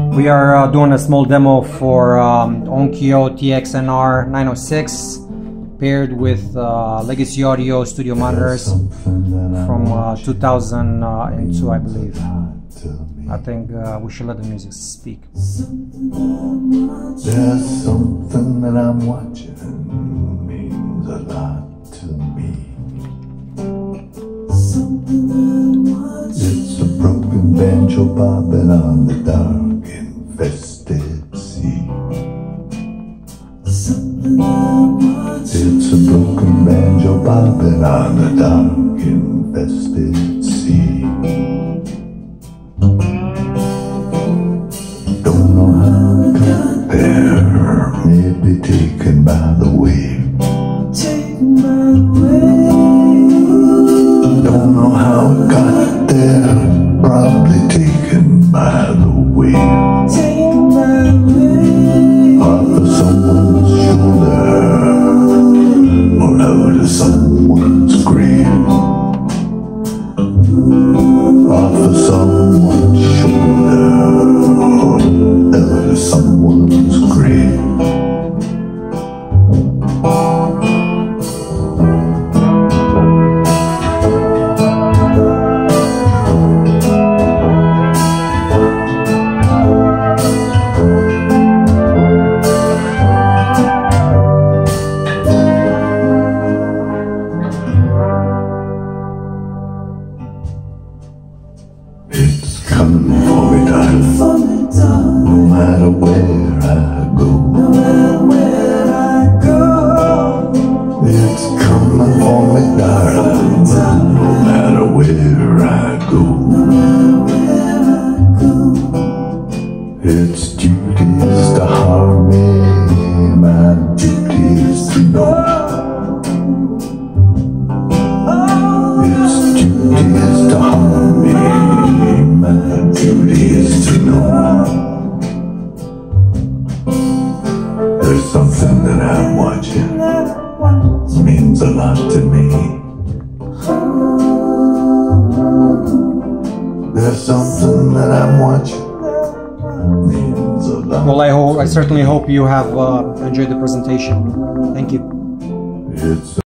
We are doing a small demo for Onkyo Nr-906 paired with Legacy Audio studio monitors from 2002, I believe. I think we should let the music speak. There's something that I'm watching, means a lot to me. It's a broken banjo bobbing on the dark infested sea. It's a broken banjo bobbing on the dark infested sea. Don't know how it got there, maybe taken by the wave. Don't know how it got there, probably taken by the wave. Off of someone's shoulder, or out of someone's grave. Off of someone's shoulder, or out of someone's grave. It's coming for me, darling, no matter where I go. It's coming for me, darling, no matter where I go. Its duty is to harm me, my duty is to know. Its duty is to harm me, my duty is to know. There's something that I'm watching, means a lot to me. There's something that I'm watching, means a lot. Well, I certainly hope you have enjoyed the presentation. Thank you. It's